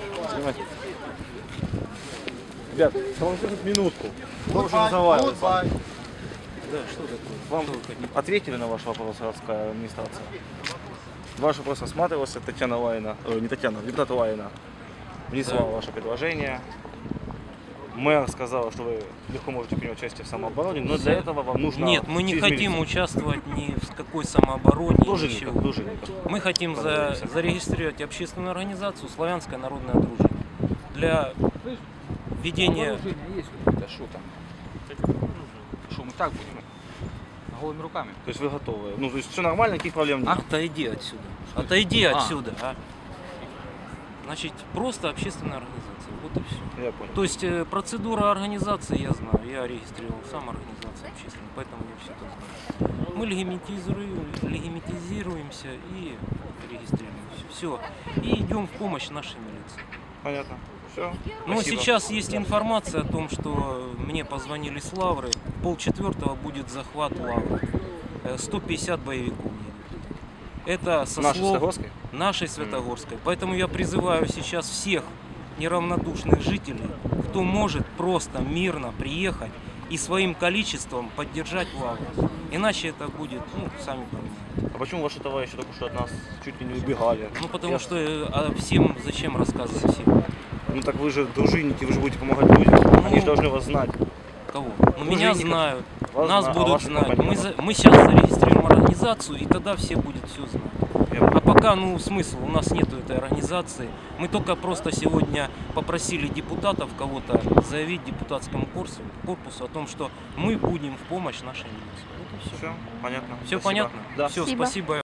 Снимайте. Ребят, вам тут минутку. Вы уже разговаривали. Да, что такое? Вам ответили на ваш вопрос городская администрация? Ваш вопрос рассматривался, Татьяна Лайна, не Татьяна, депутат Лайна внесла ваше предложение. Мэр сказал, что вы легко можете принять участие в самообороне, но для этого вам нужно... Нет, мы не хотим участвовать ни в какой самообороне. Мы хотим зарегистрировать общественную организацию «Славянская народная дружина» для ведения... Да что там? Что мы так будем? Голыми руками. То есть вы готовы? Ну, то есть все нормально, никаких проблем нет? Отойди отсюда. Отойди отсюда. Значит, просто общественная организация. Вот и все. Я понял. То есть процедура организации я знаю. Я регистрировал сам организацию общественную, поэтому я все это знаю. Мы легимитизируемся и регистрируемся. Все. И идем в помощь нашей милиции. Понятно. Все. Но Спасибо. сейчас есть информация о том, что мне позвонили с Лавры. В 3:30 будет захват Лавры. 150 боевиков едет. Это со Нашей слов Святогорской? Нашей Святогорской. Поэтому я призываю сейчас всех неравнодушных жителей, кто может просто мирно приехать и своим количеством поддержать Лавру. Иначе это будет, ну, сами понимаете. А почему ваши товарищи только что от нас чуть ли не убегали? Ну, потому что всем зачем рассказывать всем? Ну так вы же дружинники, вы же будете помогать людям. Они же должны вас знать. Кого? Ну, меня знают, нас будут знать. компанию. Мы сейчас зарегистрируем организацию, и тогда все будут все знать. А пока, ну, смысл, у нас нету этой организации. Мы только просто сегодня попросили депутатов, кого-то заявить депутатскому корпусу о том, что мы будем в помощь нашей милиции. Вот и все. Все понятно. Все Спасибо. понятно? Да. Все, спасибо.